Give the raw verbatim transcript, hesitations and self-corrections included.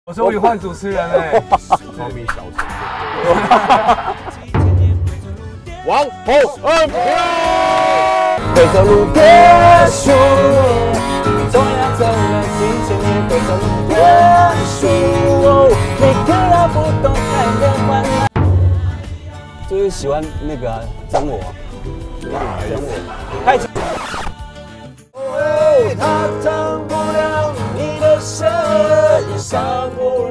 我终于换主持人了， 超迷小陈。王侯恩平， 回头路别输，总要走了几千年，回头路别输，你看到不懂爱的欢乐。就是喜欢那个啊整我，整我，太。他当不了你的神，伤不